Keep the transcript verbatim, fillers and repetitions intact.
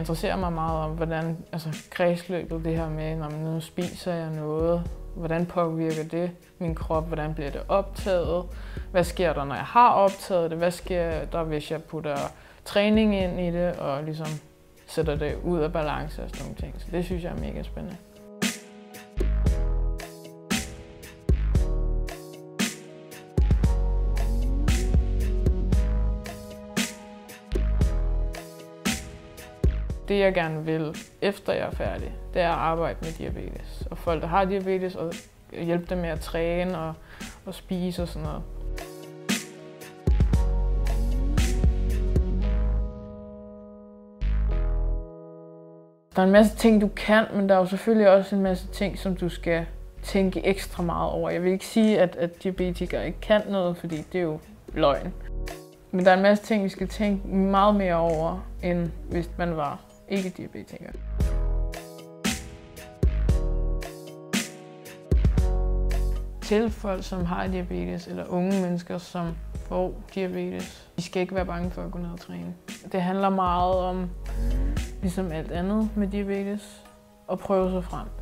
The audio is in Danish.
interesserer mig meget om, hvordan altså, kredsløbet, det her med, når man nu spiser jeg noget, hvordan påvirker det min krop, hvordan bliver det optaget, hvad sker der, når jeg har optaget det, hvad sker der, hvis jeg putter træning ind i det, og ligesom sætter det ud af balance og sådan nogle ting. Så det synes jeg er mega spændende. Det jeg gerne vil, efter jeg er færdig, det er at arbejde med diabetes. Og folk, der har diabetes, og hjælpe dem med at træne og, og spise og sådan noget. Der er en masse ting, du kan, men der er jo selvfølgelig også en masse ting, som du skal tænke ekstra meget over. Jeg vil ikke sige, at, at diabetikere ikke kan noget, fordi det er jo løgn. Men der er en masse ting, vi skal tænke meget mere over, end hvis man var ikke-diabetiker. Til folk, som har diabetes, eller unge mennesker, som får diabetes, de skal ikke være bange for at gå ned og træne. Det handler meget om, ligesom alt andet med diabetes, at prøve sig frem.